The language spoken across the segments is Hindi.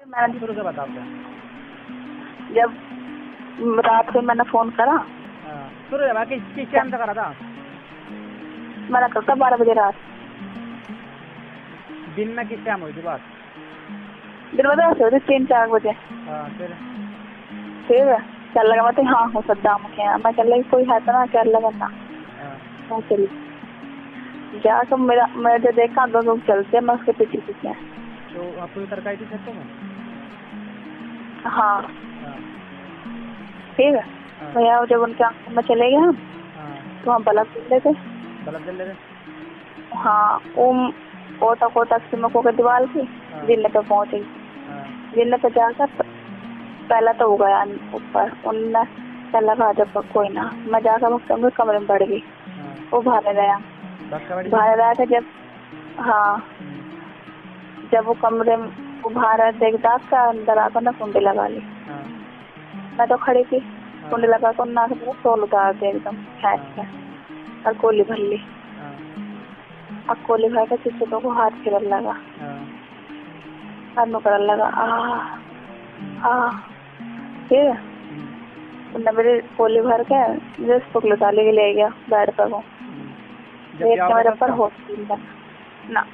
मैंने शुरू से बता दो। जब रात को मैंने फोन करा शुरू से किस टाइम से करा था? मैंने करता 12 बजे रात। दिन में किस टाइम हुई थी बात? दिन में तो ऐसे 3-4 बजे। फिर चल लगा मैं हाँ हो सद्दाम के मैं चल लगी कोई है तो ना चल लगा ना मैं चली जाकर मैं जो देखा 2 लोग चलते मैं उसके पीछे पीछे। तो आपको तरकारी थी छत में? हाँ ठीक है भैया जब उनके आंख में चले गए हम तो हम बल्ब जल रहे थे। हाँ कोटा कोटा सिमको के दीवार की जिले पे पहुंची। जिले पे जाकर पहला तो हो गया ऊपर उनने चल लगा जब कोई ना मैं जाकर कमरे में बढ़ गई। वो भाने रहा था जब हाँ जब वो कमरे में वो बाहर देखता का अंदर आकर ना कुंडी लगा ली। मैं तो खड़ी थी कुंडी लगा कर नाक में तोल उतार दे एकदम खैस के और कोली भर ली। अब कोली भर के चिट्ठों को हाथ फिरन लगा हाथ में करने लगा ठीक है उन्होंने मेरी कोली भर के मुझे स्पुक लुटाने के ले गया बेड पर वो देख के मेरे ऊपर हॉस्पिटल का ना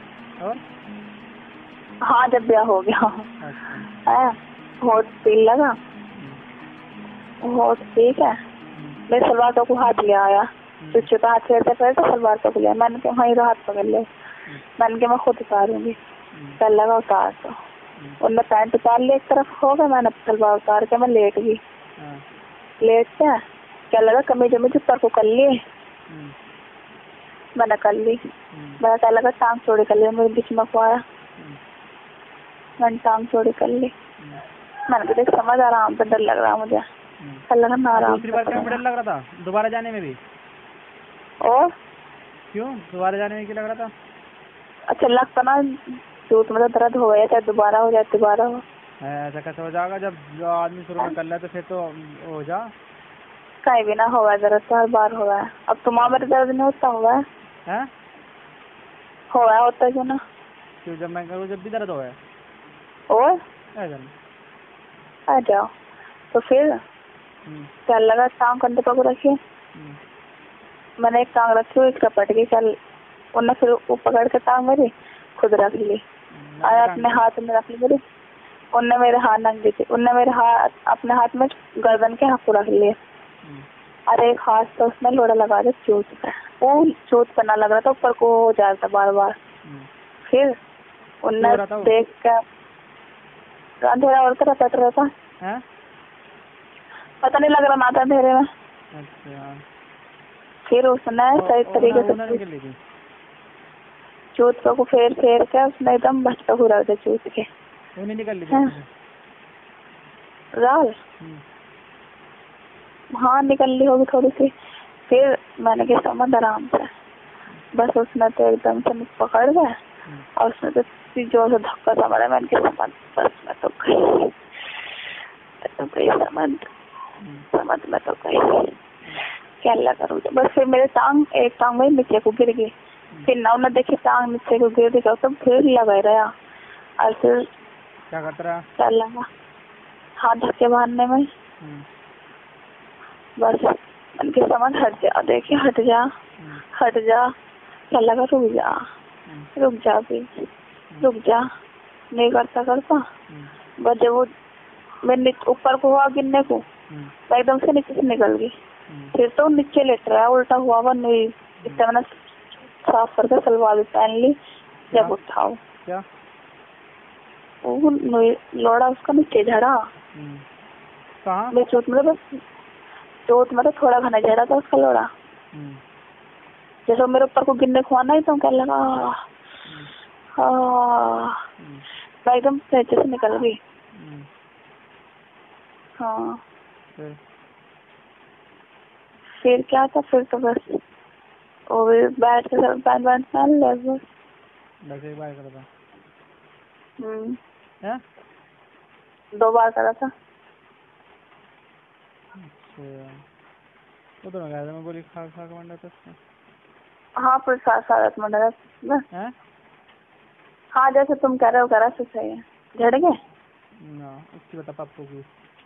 हाँ जब ब्याह हो गया है होट पील लगा होट ठीक है मेरे सलवार तो को हाथ ले आया चुच्चू का हाथ फेरते फेरते सलवार तो लिया मैंने कहा वहीं हाथ पकड़ ले मैंने कहा मैं खुद उतारूंगी चल लगा उतार तो उनने पैंट उतार ली एक तरफ हो गया मैंने सलवार उतार के मैं लेट गई लेट के क्या लगा कमीज में ऊपर को कर लिए मैंने कर ली मैं क्या लगा टांग चोड़ी कर लिया मेरे बीच में को आया मैंने टांग चोड़ी कर ली मैंने देख समझ आ रहा तो डर लग रहा मुझे कल लगा ना आराम दूसरी बार क्यों डर लग रहा था? दोबारा जाने में भी और क्यों दोबारा जाने में क्यों लग रहा था? अच्छा लगता ना सूट में तो दर्द हो गया चाहे दोबारा हो जाए दोबारा हो ऐसा कैसे हो जाएगा जब जो आदमी शुरू में कर ले तो फिर तो हो जा कहीं भी ना होगा दर्द तो हर बार हो गया अब तुम्हारा दर्द नहीं होता होगा है हो गया होता क्यों ना क्यों जब मैं करूँ जब भी दर्द हो गया और आ जाओ तो फिर क्या लगा टांग कंधे पर रखिए मैंने एक टांग रखी हुई एक रपट गई चल उन्होंने फिर वो पकड़ के टांग मेरी खुद रख ली और अपने हाथ में रख ली मेरी उनने मेरे हाथ नंग दी थी उनने मेरे हाथ अपने हाथ में गर्दन के हाथ को रख लिए और एक हाथ तो उसमें लोड़ा लगा दे चोट पे वो चोट पे ना लग रहा था ऊपर को हो जाता बार बार फिर उनने देख कर अंधेरा और तरह पट रहा था पता नहीं लग रहा ना था अंधेरे में फिर उसने सही तरीके से चूत को फेर के उसने एकदम बचका पूरा था चूत के निकल ली राल हाँ निकल ली होगी थोड़ी सी फिर मैंने क्या समझ आराम से बस उसने तो एकदम से मुझ पकड़ गया और उसने तो जोर से धक्का सा मारा मैंने क्या समझ बस मैं तो गई समझ मैं तो गई क्या लगा करूँ बस फिर मेरे एक टांग में नीचे को गिर गई फिर ना उन्हें देखी टांग नीचे को गिर गई तो फिर लगा रहा और फिर क्या करता रहा क्या लगा हाथ धक्के मारने में बस उनकी समझ हट जा देखिए हट जा क्या लगा रुक जा भी रुक जा नहीं करता बस जब वो मैं ऊपर को हुआ गिरने को एकदम से नीचे से निकल गई फिर तो नीचे लेट रहा है उल्टा हुआ वो नहीं इतना मैंने साफ करके सलवार भी पहन ली जब उठाओ क्या वो लोड़ा उसका नीचे झड़ा कहाँ चोट में तो थोड़ा घना झड़ा था उसका लोड़ा जैसे मेरे ऊपर को गिरने को आना ही तो क्या लगा मैं एकदम नीचे से निकल गई हाँ फिर क्या था फिर तो बस वो भी बैठ के सब बैंड पहन ले बस एक बार करा था 2 बार करा था वो तो मैं बोली खा के मंडा था हाँ फिर 7 मंडा था हाँ जैसे तुम कह रहे हो करा तो सही है झड़ गए हाँ उसकी बता, पप्पू की।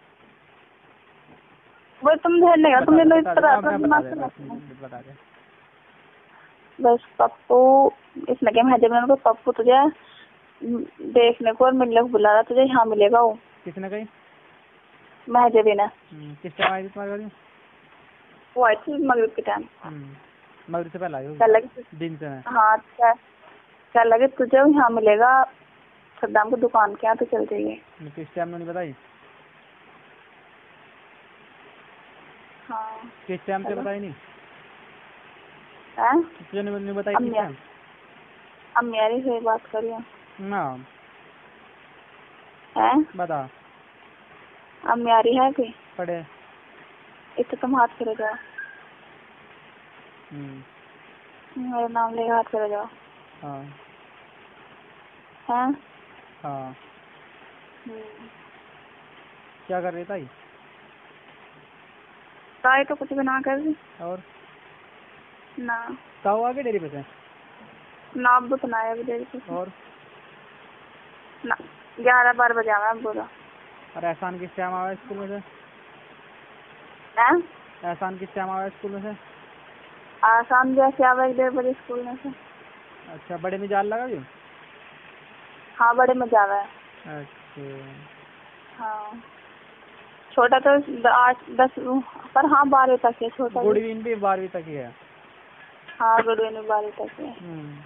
वो तुम ध्यान नहीं तुम इस तरह बता दे। बस पप्पू इसमें क्या है, जब को पप्पू तुझे देखने को और मिलने को बुला रहा, तुझे यहाँ मिलेगा वो। किसने कही? महजबी ने। किस टाइम आई थी तुम्हारे घर? वो आई थी मगरिब के टाइम। मगरिब से पहले आई होगी? क्या लगे दिन से? हाँ क्या लगे तुझे यहाँ मिलेगा सद्दाम की दुकान के यहाँ, तो चल जाइए। किस टाइम नहीं बताई? हाँ किस टाइम से बताई नहीं? तुझे नहीं बताई किस टाइम? अम्मी यारी से बात करिए ना बता। अम्मी आ रही है कि पढ़े इतना तुम हाथ करे जाओ। मेरा नाम लेगा, हाथ करे जाओ। हाँ हाँ हाँ। क्या कर रही ताई? ताई तो कुछ भी ना कर रही। और ना ताऊ आगे डेरी पे से? ना अब तो ना है अभी डेरी पे। और ना 11-12 बजे आवा बोला। और एहसान किस टाइम आवा स्कूल में से? एहसान किस टाइम आवा स्कूल में से? आसान जैसे आवा 1-1:30 बजे स्कूल में से। अच्छा, बड़े में जाल लगा भी? हाँ बड़े में जावा है। अच्छा हाँ छोटा तो 8-10 पर हाँ 12 तक है छोटा। गुडविन भी 12वीं तक ही है। हाँ गुडविन भी 12 तक है।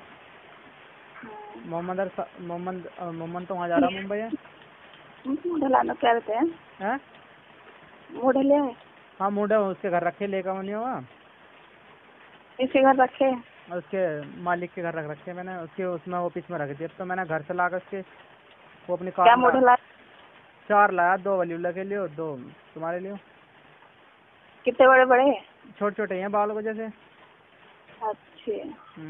मोहम्मद तो वहाँ जा रहा मुंबई है। ढलाना क्या रहते हैं? मूढ़ले है। हाँ मूढ़ा उसके घर रखे, लेकर नहीं हुआ इसी घर रखे। उसके मालिक के घर रख रखे मैंने, उसके उसमें ऑफिस में रख दिया। तो मैंने घर से ला कर उसके वो अपनी कार। क्या मूढ़ लाया? 4 लाया, 2 वलीउल्लाह के लिए और 2 तुम्हारे लिए। कितने बड़े बड़े हैं? छोटे छोटे हैं बाल को जैसे। अच्छे।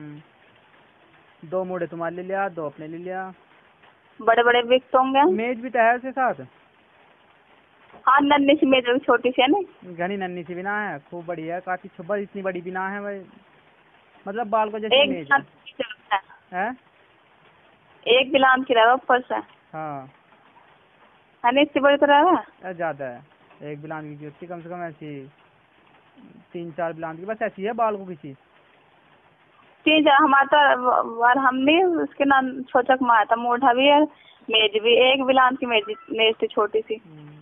2 मूढ़े तुम्हारे लिए लिया, 2 अपने लिए लिया। बड़े बड़े बिक तो होंगे। मेज भी तो है उसके साथ। हाँ नन्ही सी मेज छोटी सी है ना। घनी नन्ही सी बिना है, खूब बड़ी है, काफी छुपा, इतनी बड़ी बिना है भाई, मतलब बाल को जैसे मेज है। एक बिलान की रहा ऊपर से। हाँ है इससे बड़ी तो रहा ज्यादा है। एक बिलान की होती कम से कम ऐसी 3-4 बिलान की, बस ऐसी है बाल को किसी 3-4 हमारा तो हमने उसके नाम छोचक में आया था। मोढ़ा भी है, मेज भी। एक बिलान की मेज थी छोटी सी।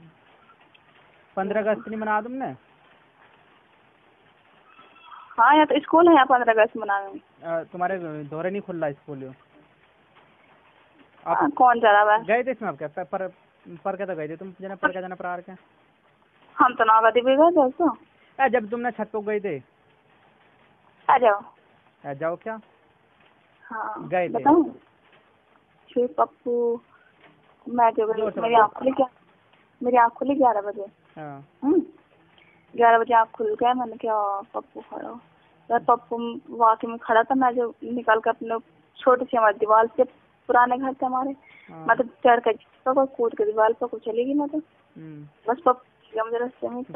15 अगस्त नहीं मना तुमने? हाँ यहाँ तो स्कूल है, यहाँ 15 अगस्त मनाने। तुम्हारे दौरे नहीं खुल रहा स्कूल? आप कौन जा रहा है? गए थे इसमें? आप क्या पर क्या तो गए थे तुम? जना पर क्या जना प्रार क्या? हम तो नागदी भी गए थे। जब तुमने छत पे गए थे। आ जाओ क्या? हाँ गए थे। फिर पप्पू मैं जो गई, मेरी आँख खुली 11 बजे। 11 बजे आँख खुल गया। मैंने क्या पप्पू खड़ा हो यार। पप्पू वाकई में खड़ा था। मैं जो निकाल कर अपने छोटी सी हमारी दीवार से, पुराने घर थे हमारे, मैं तो चढ़ कर कूद के दीवार पर को चली गई। मैं तो बस पप्पू मुझे रास्ते में।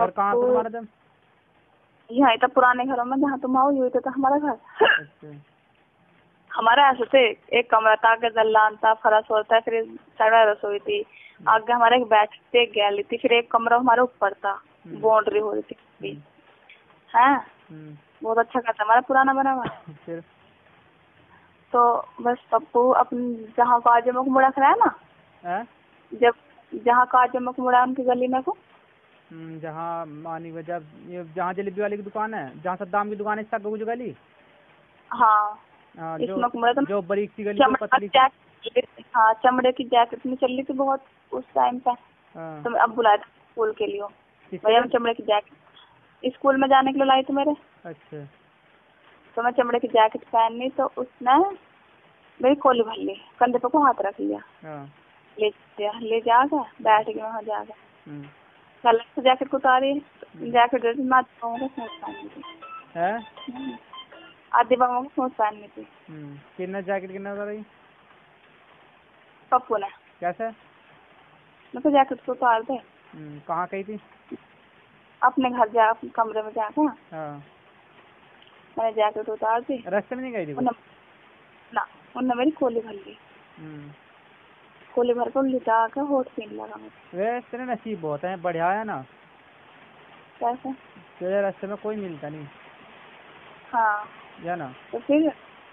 यहाँ था पुराने घरों में जहाँ तुम आओ, यही था हमारा घर। हमारा ऐसे थे, एक कमरा था, आगे दल्लान था, फरस होता है, फिर साइड रसोई थी, आगे हमारे एक बैठ थी, एक गैलरी थी, फिर एक कमरा हमारे ऊपर था, बाउंड्री हो रही थी। है बहुत अच्छा घर था हमारा, पुराना बना हुआ। तो बस पप्पू अपन जहाँ काजमक मुड़ा खड़ा है ना, जब जहाँ काजमक मुड़ा उनकी गली में को, जहाँ मानी जब जहाँ जलेबी वाली की दुकान है, जहाँ सद्दाम की दुकान है, इसका जो गली। हाँ जो बारीक सी गली, पतली। हाँ चमड़े की जैकेट में चल रही थी बहुत उस टाइम पे। तो अब बुलाया था स्कूल के लिए। भैया मैं चमड़े की जैकेट स्कूल में जाने के लिए लाई थी मेरे। अच्छा। तो मैं चमड़े की जैकेट पहननी, तो उसने मेरी खोली भर ली, कंधे पे को हाथ रख लिया, ले जाकर बैठ गया वहाँ जाकर। कल से जैकेट को उतारी, जैकेट मैं पहननी थी, आधी बागों को सोच पहननी थी। कितना जैकेट कितना उतारी? पप्पू ने। कैसे? मैं तो जैकेट को उतार दे। कहाँ गई थी? अपने घर जा, अपने कमरे में जाकर मैंने जैकेट उतार दी। रास्ते में नहीं गई थी? ना उनने मेरी खोली भर ली। कोली भर को लिटा के होठ पीन लगा मुझे। वैसे तेरे नसीब बहुत है, बढ़िया है ना। कैसे? तेरे रास्ते में कोई मिलता नहीं। हाँ या ना। तो फिर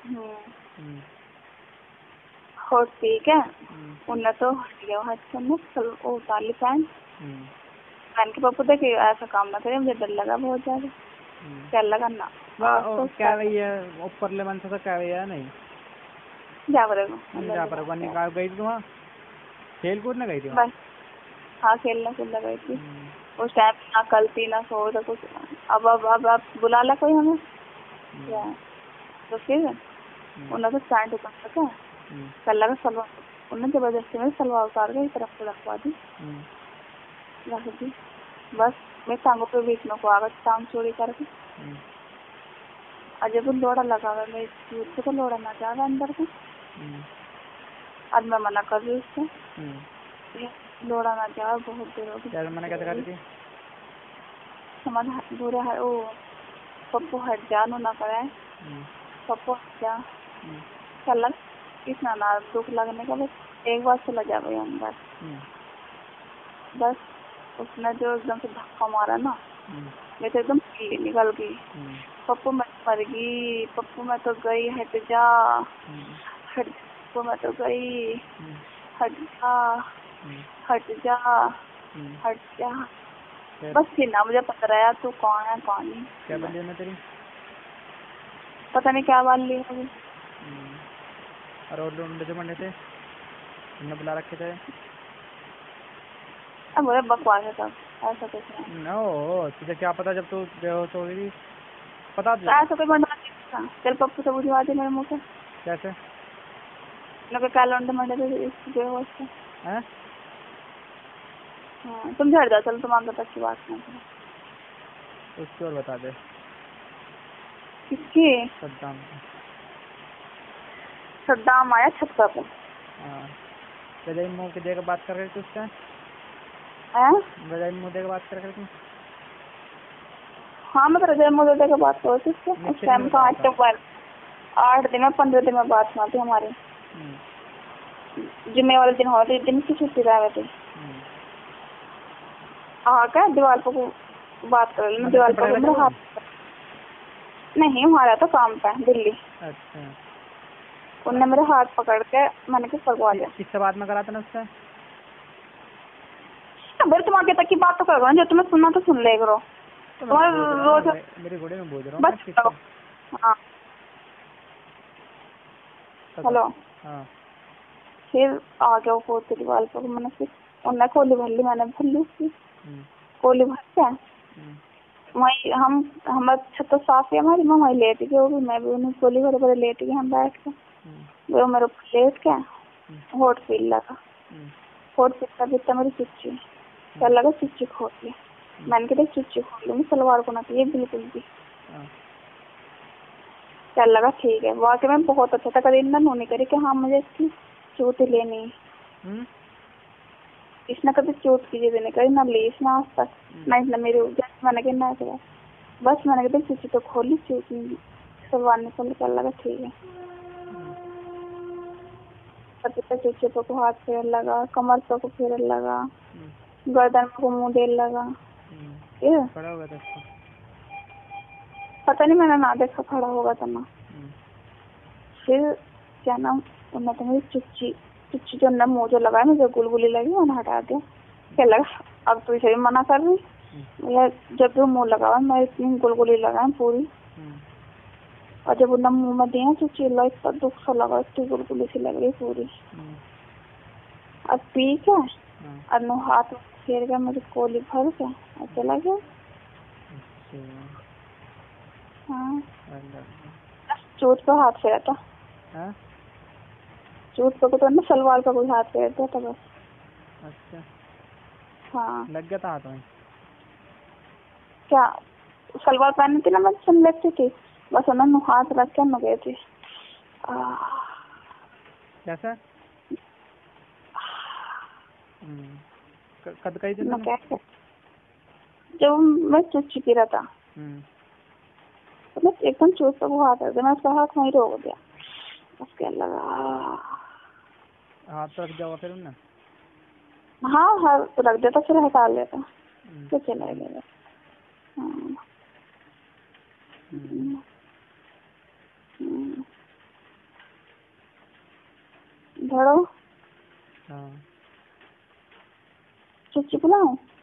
होठ पी के उन्हें तो हट गया वो उतार ली पैंट। पहन के पप्पू देखे ऐसा काम ना करे, मुझे डर लगा बहुत ज्यादा। क्या लगा ना क्या रही है ऊपर ले मन से क्या रही है नहीं जा पर गई थी वहाँ खेल कूद न गई थी? हाँ खेलने कूदने गई थी उस टाइम। ना कल थी ना सो तो कुछ। अब बुला ला कोई हमें तो फिर उन्हें तो पैंट उतार सका कल लगा सलवार। उन्हें जबरदस्ती में सलवार उतार के तरफ को रखवा दी रख दी। बस मैं टांगों पे बीच में को आ गई टांग चोरी करके। और जब लोड़ा लगा हुआ मैं दूध से तो लोड़ा ना जा रहा अंदर को। आज मैं मना कर रही उससे लोड़ा ना जा बहुत देर हो गई। मना कैसे कर रही थी? हमारा बुरा है वो पप्पू हट जा ना कराए पप्पू हट जा चल इतना ना दुख लगने का बस एक बार चला जा गया अंदर। बस उसने जो एकदम से धक्का मारा ना मैं तो एकदम निकल गई। पप्पू मैं मर गई, पप्पू मैं तो गई, हट जा हट, पप्पू मैं तो गई, हट जा हट जा हट जा। बस फिर ना मुझे पता रहा तू कौन है कौन नहीं। क्या बन में तेरी? पता नहीं क्या बात ली होगी। और लोग जो मंडे थे उन्हें बुला रखे थे। अब मुझे बकवास है सब ऐसा कुछ नहीं। नो तुझे क्या पता जब तू बेहोश हो गई पता ऐसा कोई बनवा था चल पप्पू से बुझवा दे मेरे मुँह से। कैसे? लोग कैलेंडर मंडे थे बेहोश थे। हैं? हाँ तुम झड़ जाओ चल तुम आगे तक की बात नहीं करो। उसकी और बता दे। किसकी? सद्दाम। सद्दाम आया छत पे। हाँ रजाई मुँह के देकर बात कर रहे थे उससे? रजाई मुँह देकर बात कर रहे थे? हाँ मैं तो रजाई मुँह देकर बात कर रही थी उस टाइम का। 8 दिन में 15 दिन में बात हुआ थी हमारी। जुम्मे वाले दिन हो रही दिन की छुट्टी रह थे। हाँ क्या दीवार पर बात कर रही दीवार पर मेरा हाथ नहीं हमारा तो काम था दिल्ली। अच्छा उनने मेरे हाथ पकड़ के मैंने कुछ करवा लिया। किससे बात में करा था ना उससे? अगर तुम आगे तक की बात तो करो जो तुम्हें सुनना तो सुन ले करो। रोज मेरे घोड़े में बोल रहा हूँ बस। हाँ हेलो। हाँ फिर आ गया वो दीवार पर मैंने फिर उन्हें कोली भर ली मैंने भर ली उसकी कोली भर के वही हमारे छत तो साफ है हमारी। मैं वही लेट गई वो भी मैं भी उन्हें कोली भरे भरे लेट गई। हम बैठ के वो मेरे ऊपर लेट के होठ पील लगा। होठ पीता पीता मेरी चुच्ची क्या लगा चुच्ची खोल ली। मैंने कहा चुच्ची खोल ली सलवार को ना ये बिल्कुल भी क्या लगा ठीक है। वाकई में बहुत अच्छा था कभी इतना नहीं करी कि हाँ मुझे इसकी चोट लेनी। इसने कभी चोट की चीजें नहीं करी ना ली इसने आज तक ना इसने मेरे मैंने कहना है बस मैंने कहते चुच्ची तो खोली सलवार निकल कर लगा ठीक है। चुच्ची को हाथ फेर लगा कमर को फेर लगा गर्दन को मुंह दे लगा। पता नहीं मैंने ना देखा खड़ा होगा तो ना। फिर क्या नाम उन्हें तो मेरी चुच्ची जो ना मुँह जो लगाया मुझे गुलगुली लगी उन्हें हटा दिया। क्या लगा अब तो इसे भी मना कर रही यार जब भी मुँह लगा मैं इतनी गुलगुली लगाए पूरी। और जब उन्हें मुँह में दिया चुच्ची इतना दुख सा लगा इतनी गुलगुली सी लग रही पूरी। अब पी के और नो हाथ फेर गया मुझे कोली भर के और चला गया। हाँ चोट पे हाथ फेरा था। चोट पे तो ना सलवार का कोई हाथ फेर दिया था बस। अच्छा हाँ लग गया था हाथ में? क्या सलवार पहनी थी ना मैं सुन लेती थी बस उन्होंने हाथ रख के न गए थे। कैसा कद कही थी ना क्या जब मैं चुच्ची पी रहा था मतलब एकदम चोट पे वो हाथ रख दिया मैं उसका हाथ वहीं रोक दिया। बस क्या लगा हाँ तो रख दिया फिर उनने। हाँ हाँ तो रख देता फिर हटा लेता तो चला गया। धड़ो हाँ चिप्ची बुलाऊं?